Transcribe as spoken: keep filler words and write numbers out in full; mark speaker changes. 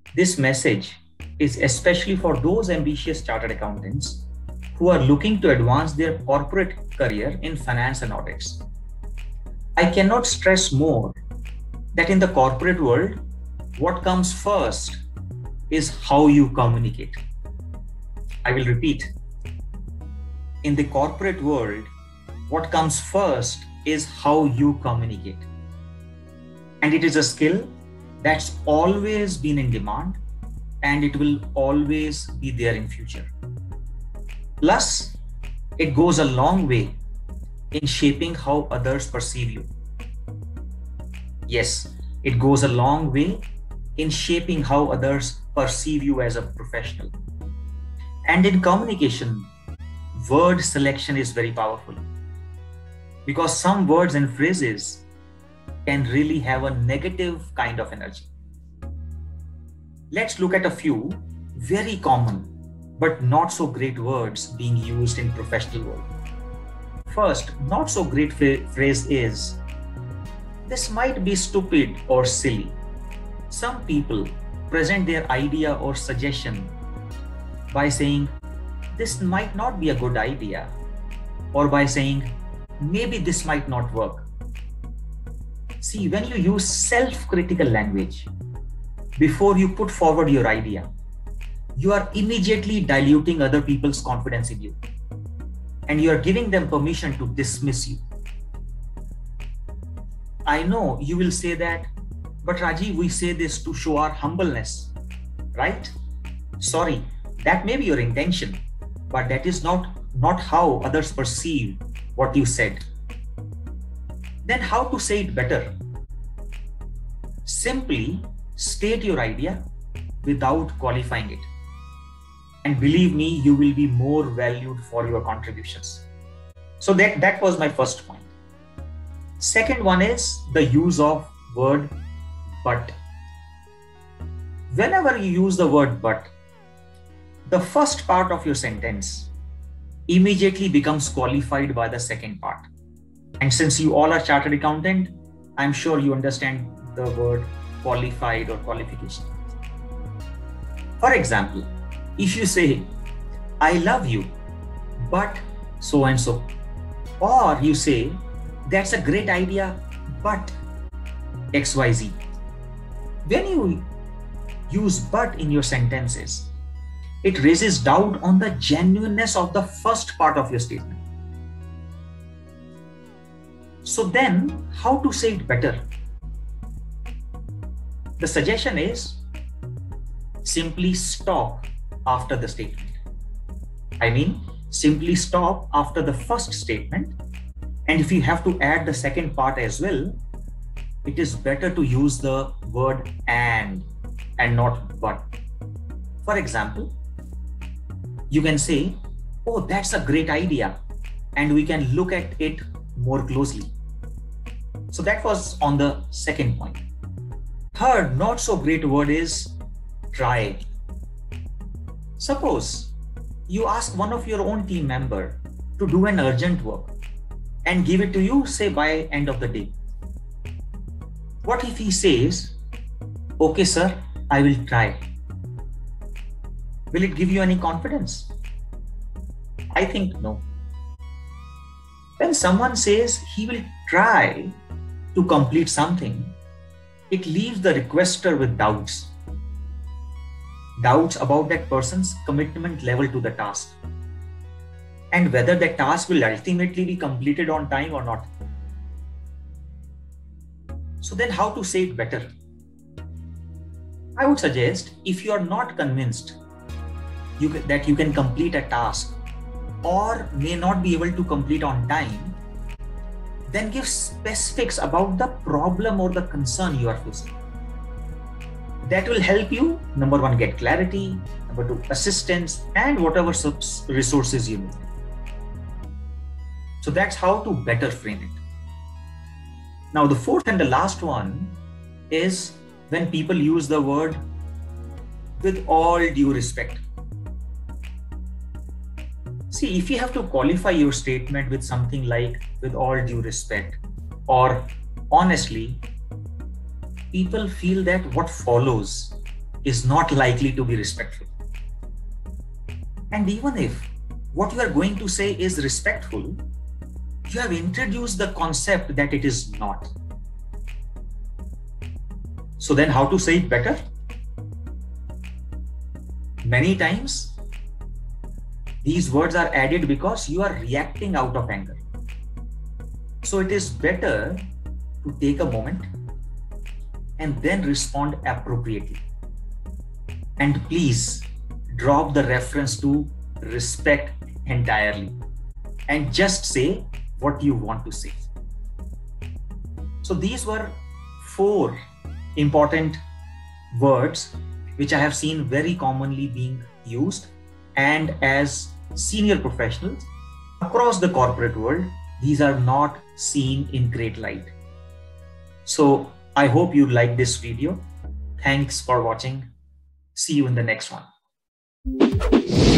Speaker 1: This message is especially for those ambitious chartered accountants who are looking to advance their corporate career in finance and audits. I cannot stress more that in the corporate world, what comes first is how you communicate. I will repeat. In the corporate world, what comes first is how you communicate. And it is a skill that's always been in demand, and it will always be there in future. Plus, it goes a long way in shaping how others perceive you. Yes, it goes a long way in shaping how others perceive you as a professional. And in communication, word selection is very powerful, because some words and phrases can really have a negative kind of energy. Let's look at a few very common but not so great words being used in professional world. First, not so great phrase is, "This might be stupid or silly." Some people present their idea or suggestion by saying, "This might not be a good idea," or by saying, "Maybe this might not work." See, when you use self-critical language before you put forward your idea, you are immediately diluting other people's confidence in you, and you are giving them permission to dismiss you. I know you will say that, "But Rajiv, we say this to show our humbleness," right? Sorry, that may be your intention, but that is not, not how others perceive what you said. Then how to say it better? Simply state your idea without qualifying it. And believe me, you will be more valued for your contributions. So that, that was my first point. Second one is the use of word but. Whenever you use the word but, the first part of your sentence immediately becomes qualified by the second part. And since you all are chartered accountant, I'm sure you understand the word qualified or qualification. For example, if you say, "I love you, but so and so," or you say, "That's a great idea, but X Y Z." When you use "but" in your sentences, it raises doubt on the genuineness of the first part of your statement. So then, how to say it better? The suggestion is simply stop after the statement. I mean, simply stop after the first statement. And if you have to add the second part as well, it is better to use the word and and not but. For example, you can say, "Oh, that's a great idea, and we can look at it more closely." So that was on the second point. Third, not so great word is try. Suppose you ask one of your own team member to do an urgent work and give it to you, say, by end of the day. What if he says, "Okay, sir, I will try"? Will it give you any confidence? I think no. When someone says he will try to complete something, it leaves the requester with doubts. Doubts about that person's commitment level to the task, and whether the task will ultimately be completed on time or not. So then how to say it better? I would suggest, if you are not convinced you can, that you can complete a task or may not be able to complete on time, then give specifics about the problem or the concern you are facing. That will help you, number one, get clarity, number two, assistance, and whatever resources you need. So that's how to better frame it. Now, the fourth and the last one is when people use the word "with all due respect." See, if you have to qualify your statement with something like "with all due respect" or "honestly," people feel that what follows is not likely to be respectful. And even if what you are going to say is respectful, you have introduced the concept that it is not. So then how to say it better? Many times, these words are added because you are reacting out of anger. So it is better to take a moment and then respond appropriately. And please drop the reference to respect entirely and just say what you want to say. So these were four important words which I have seen very commonly being used, and as senior professionals across the corporate world, these are not seen in great light. So I hope you like this video. Thanks for watching. See you in the next one.